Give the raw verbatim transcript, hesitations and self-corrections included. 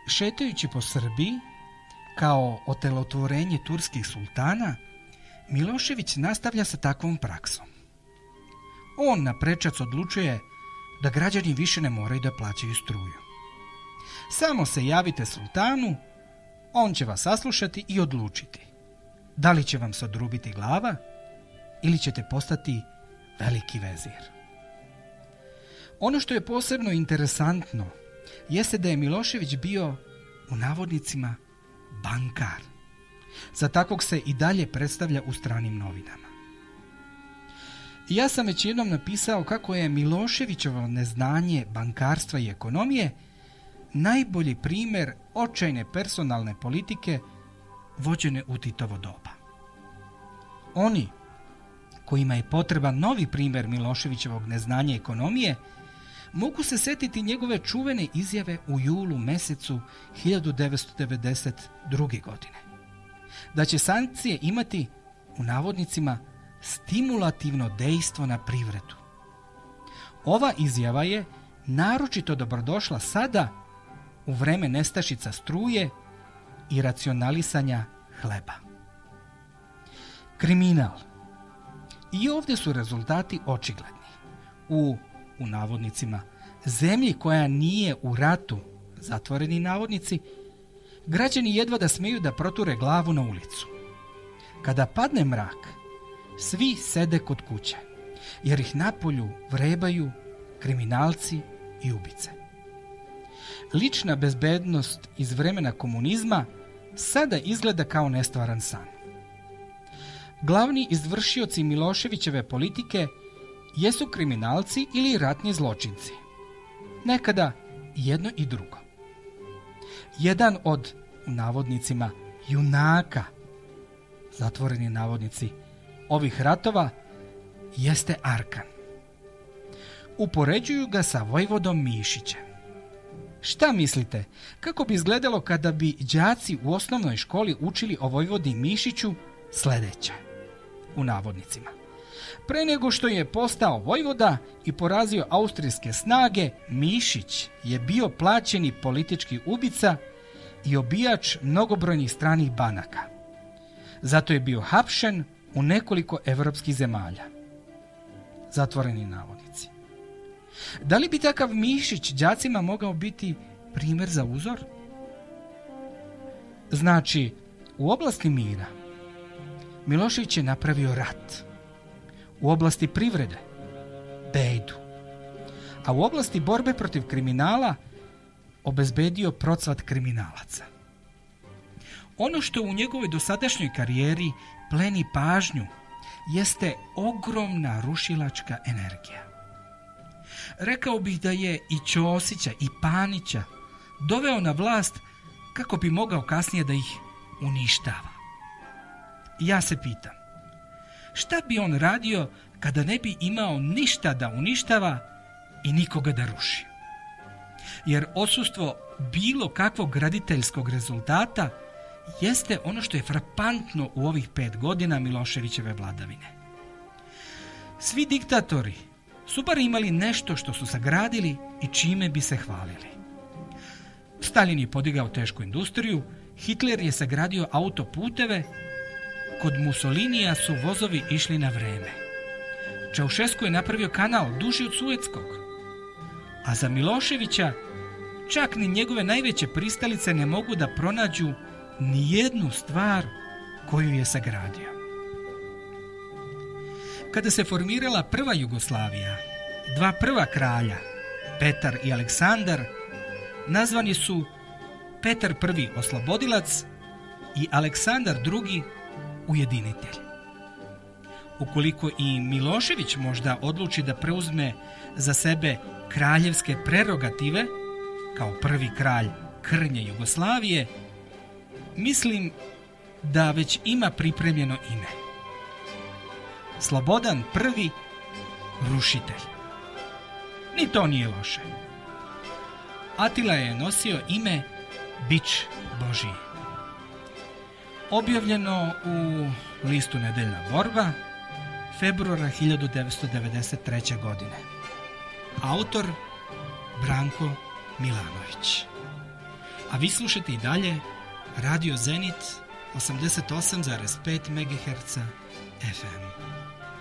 Šetajući po Srbiji, kao otelotvorenje turskih sultana, Milošević nastavlja sa takvom praksom. On na prečac odlučuje da građani više ne moraju da plaćaju struju. Samo se javite sultanu, on će vas saslušati i odlučiti da li će vam se odrubiti glava ili ćete postati veliki vezir. Ono što je posebno interesantno jeste da je Milošević bio, u navodnicima, bankar. Za takvog se i dalje predstavlja u stranim novinama. Ja sam već jednom napisao kako je Miloševićevo neznanje bankarstva i ekonomije najbolji primjer očajne personalne politike vođene u Titovo doba. Oni kojima je potreban novi primjer Miloševićevog neznanja ekonomije mogu se setiti njegove čuvene izjave u julu mesecu hiljadu devetsto devedeset druge. godine. Da će sankcije imati, u navodnicima, stimulativno dejstvo na privredu. Ova izjava je naročito dobrodošla sada, u vreme nestašica struje i racionalisanja hleba. Kriminal. I ovdje su rezultati očigledni. U, u navodnicima, zemlji koja nije u ratu, zatvoreni navodnici, građani jedva da smeju da proture glavu na ulicu. Kada padne mrak, svi sede kod kuće, jer ih napolju vrebaju kriminalci i ubice. Lična bezbednost iz vremena komunizma sada izgleda kao nestvaran san. Glavni izvršioci Miloševićeve politike jesu kriminalci ili ratni zločinci. Nekada jedno i drugo. Jedan od, u navodnicima, junaka, zatvoreni navodnici, ovih ratova jeste Arkan. Upoređuju ga sa vojvodom Mišićem. Šta mislite, kako bi izgledalo kada bi đaci u osnovnoj školi učili o vojvodi Mišiću sljedeće, u navodnicima? Pre nego što je postao vojvoda i porazio austrijske snage, Mišić je bio plaćeni politički ubica i obijač mnogobrojnih stranih banaka. Zato je bio hapšen u nekoliko evropskih zemalja. Zatvoreni navodnici. Da li bi takav Mišić đacima mogao biti primjer za uzor? Znači, u oblasti mira Milošević je napravio rat. U oblasti privrede bejdu. A u oblasti borbe protiv kriminala obezbedio procvat kriminalaca. Ono što u njegovoj dosadašnjoj karijeri pleni pažnju jeste ogromna rušilačka energija. Rekao bih da je i Ćosića i Panića doveo na vlast kako bi mogao kasnije da ih uništava. Ja se pitam, šta bi on radio kada ne bi imao ništa da uništava i nikoga da ruši? Jer odsustvo bilo kakvog graditeljskog rezultata jeste ono što je frapantno u ovih pet godina Miloševićeve vladavine. Svi diktatori su bar imali nešto što su sagradili i čime bi se hvalili. Stalin je podigao tešku industriju, Hitler je sagradio autoputeve, kod Mussolinija su vozovi išli na vreme. Čaušesku je napravio kanal duži od Sueckog. A za Miloševića čak ni njegove najveće pristalice ne mogu da pronađu ni jednu stvar koju je sagradio. Kada se formirala prva Jugoslavija, dva prva kralja, Petar i Aleksandar, nazvani su Petar prvi oslobodilac i Aleksandar drugi ujedinitelj. Ukoliko i Milošević možda odluči da preuzme za sebe kraljevske prerogative, kao prvi kralj krnje Jugoslavije, mislim da već ima pripremljeno ime. Slobodan prvi rušitelj. Ni to nije loše. Atila je nosio ime Bič Božiji. Objavljeno u listu Nedeljna borba, februara hiljadu devetsto devedeset treće. godine. Autor Branko Milanović. A vi slušate i dalje Radio Zenit osamdeset osam zarez pet megaherca F M.